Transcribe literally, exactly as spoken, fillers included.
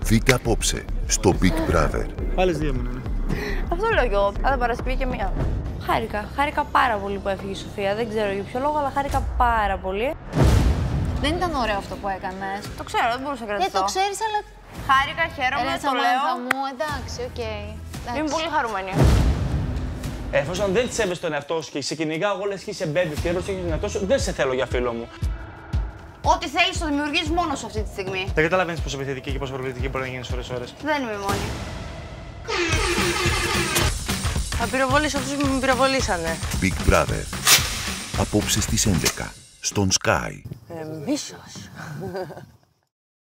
Δείτε απόψε στο Big Brother. Άλλες δύο μήνες. Αυτό λέω κι εγώ. Κάθε Παρασκευή και μία. Χάρηκα. Χάρηκα πάρα πολύ που έφυγε η Σοφία. Δεν ξέρω για ποιο λόγο, αλλά χάρηκα πάρα πολύ. Δεν ήταν ωραίο αυτό που έκανες. Το ξέρω, δεν μπορούσα να κρατηθώ. Γιατί το ξέρεις, αλλά. Χάρηκα, χαίρομαι, Ρε, το λέω. μου, εντάξει, οκ. Okay. Είμαι πολύ χαρούμενη. Εφόσον δεν τη σέβεσαι τον εαυτό σου και σε κυνηγάω, εγώ λες και είσαι μπέμπι και δεν προσέχεις τον εαυτό σου, δεν σε θέλω για φίλο μου. Ό,τι θέλεις το δημιουργείς μόνος σου αυτή τη στιγμή. Δεν καταλαβαίνεις πόσο επιθετική και πόσο προβλητική μπορεί να γίνεις ώρες-ώρες. Δεν είμαι μόνη. Θα πυροβολήσω αυτούς που με πυροβολήσανε. Big Brother. Απόψε στις έντεκα στον Sky. Ε, μίσος.